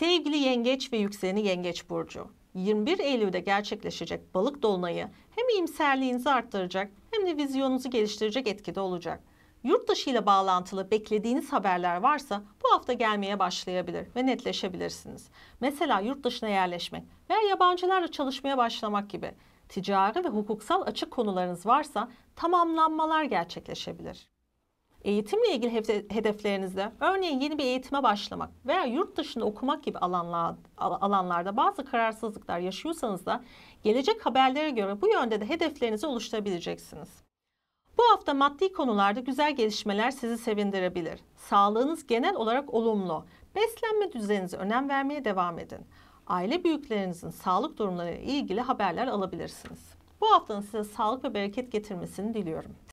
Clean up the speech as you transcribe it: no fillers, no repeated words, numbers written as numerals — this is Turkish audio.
Sevgili Yengeç ve yükseleni Yengeç burcu. 21 Eylül'de gerçekleşecek balık dolunayı hem iyimserliğinizi arttıracak hem de vizyonunuzu geliştirecek etkide olacak. Yurt dışı ile bağlantılı beklediğiniz haberler varsa bu hafta gelmeye başlayabilir ve netleşebilirsiniz. Mesela yurt dışına yerleşmek veya yabancılarla çalışmaya başlamak gibi ticari ve hukuksal açık konularınız varsa tamamlanmalar gerçekleşebilir. Eğitimle ilgili hedeflerinizde, örneğin yeni bir eğitime başlamak veya yurt dışında okumak gibi alanlarda bazı kararsızlıklar yaşıyorsanız da gelecek haberlere göre bu yönde de hedeflerinizi oluşturabileceksiniz. Bu hafta maddi konularda güzel gelişmeler sizi sevindirebilir. Sağlığınız genel olarak olumlu. Beslenme düzeninize önem vermeye devam edin. Aile büyüklerinizin sağlık durumlarıyla ilgili haberler alabilirsiniz. Bu haftanın size sağlık ve bereket getirmesini diliyorum.